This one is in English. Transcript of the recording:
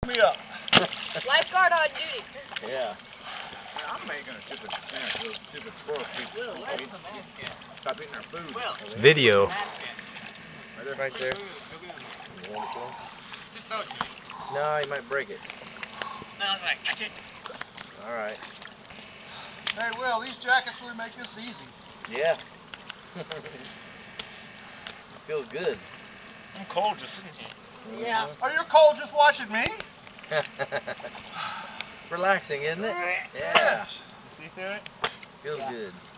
Me up. Lifeguard on duty. Yeah. I'm making a stupid squirrel people. Stop eating our food. It's Video. Right there. You want it to? Just throw it to me. No, you might break it. No, I was like, catch it. All right. Hey, Will, these jackets really make this easy. Yeah. Feels good. I'm cold just sitting here. Yeah. Are you cold just watching me? Relaxing, isn't it? Yeah. Yes. You see through it? Feels good.